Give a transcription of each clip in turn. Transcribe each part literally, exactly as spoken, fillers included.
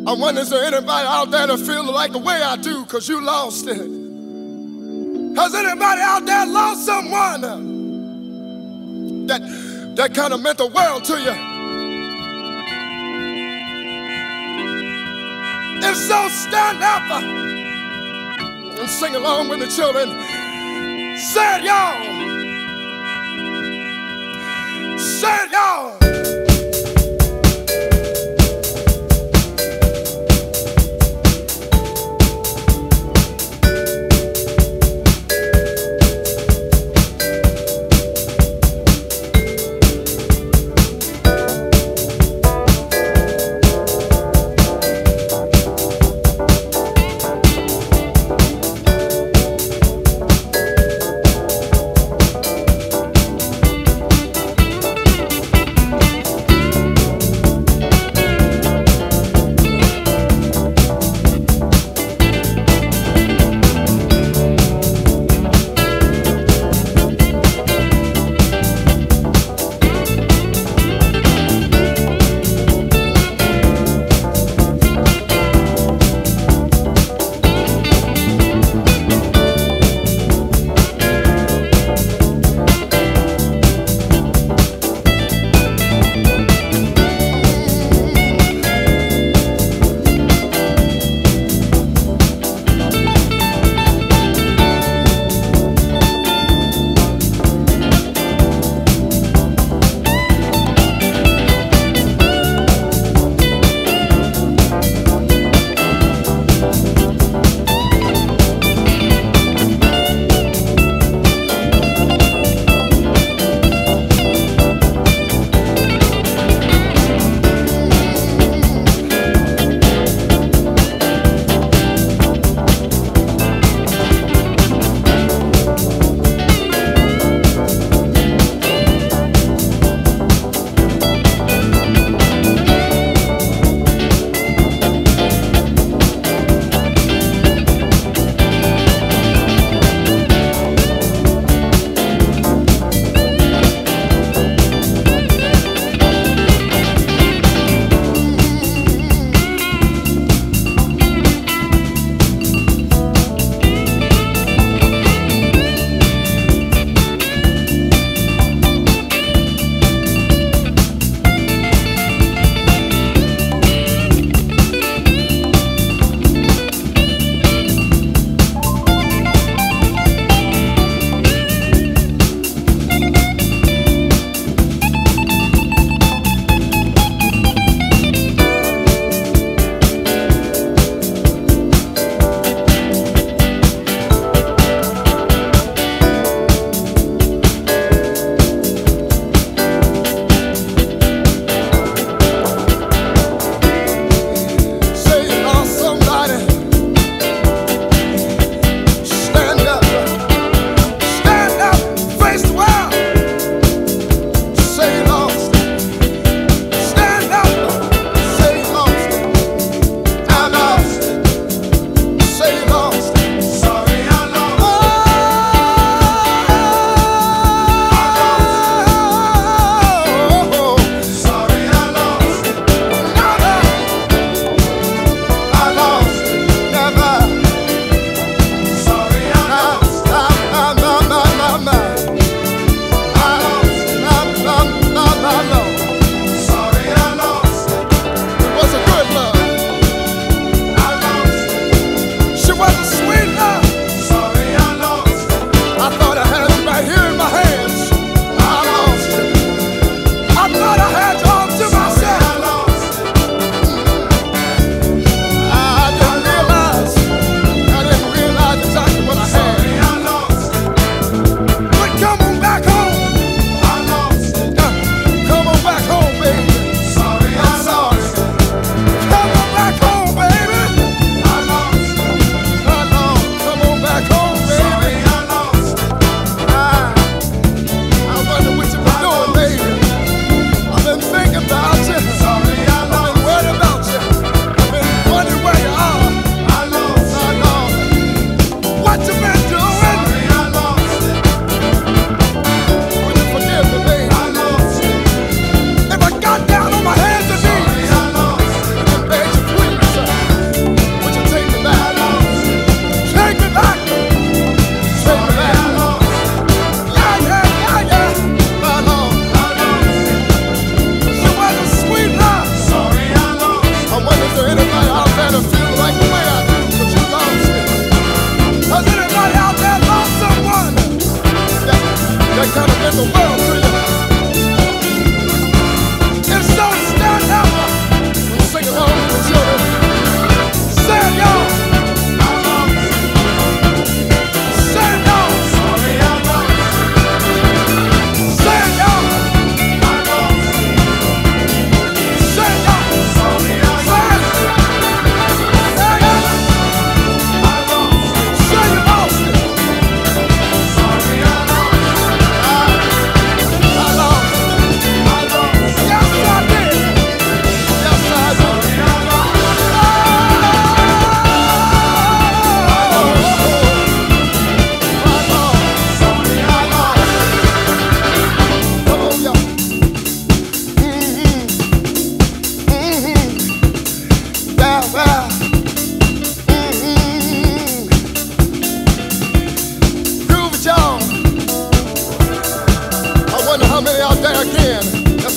I wonder, is there anybody out there that feels like the way I do, because you lost it? Has anybody out there lost someone uh, that, that kind of meant the world to you? If so, stand up uh, and sing along with the children. Say it, y'all. Say it, y'all.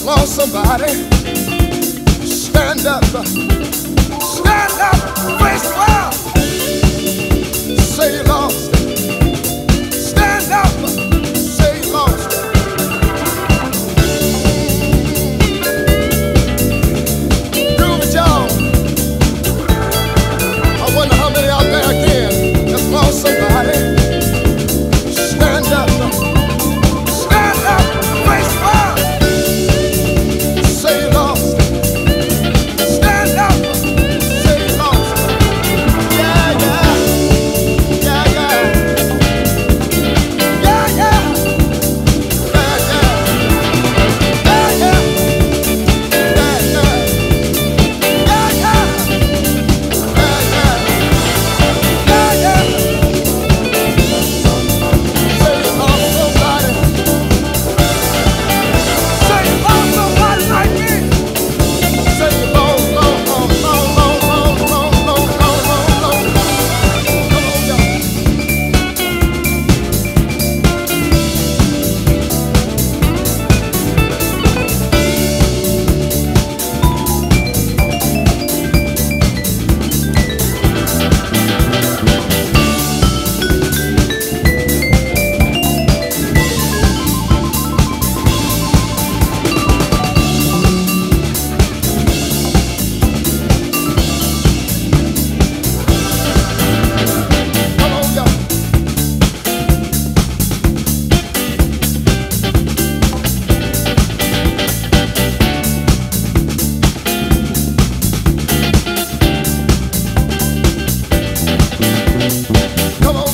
lost somebody. Stand up, stand up, face the world. Say you lost it. Stand up, say you lost it. Prove it, y'all. I wonder how many out there again have lost somebody. Stand up, stand up, face the world. Say you lost it. Stand up, say you lost it. Yeah, yeah, yeah, yeah, yeah, yeah, yeah, yeah, yeah, yeah, yeah, come on,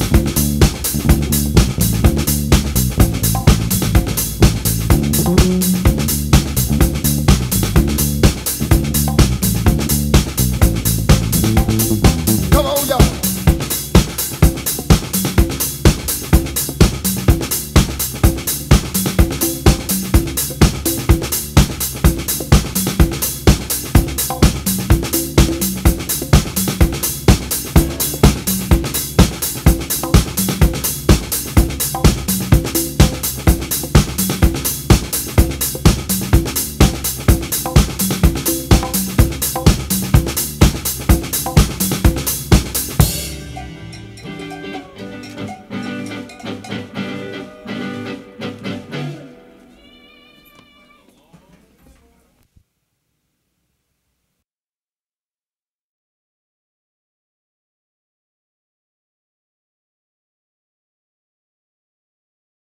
y'all.